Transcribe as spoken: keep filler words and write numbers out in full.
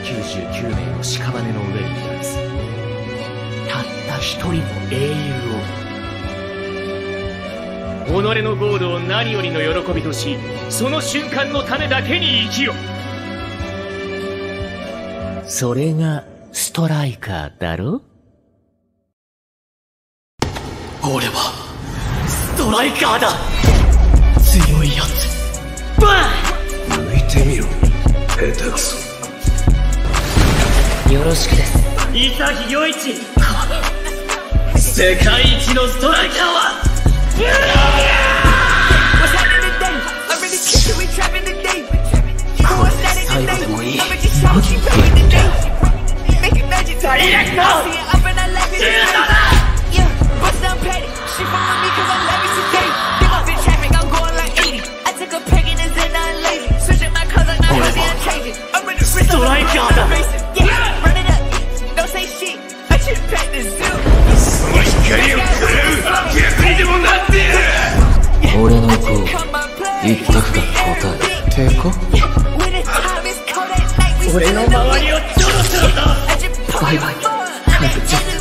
きゅうじゅうきゅうめいの屍の上に立つたった一人の英雄を。己のゴールを何よりの喜びとし、その瞬間のためだけに生きよ。それがストライカーだろ。俺はストライカーだ。強いやつ。バン。抜いてみろ、下手くそ。よろしくです、潔良一。世界一のストライカーはこれで最後でもいい。最悪のシュートだ。俺はストライカーだ。その光を食らう逆にでもなってやる。俺のゴール一択が答え。抵抗。俺の周りをちょろちょろと。バイバイ。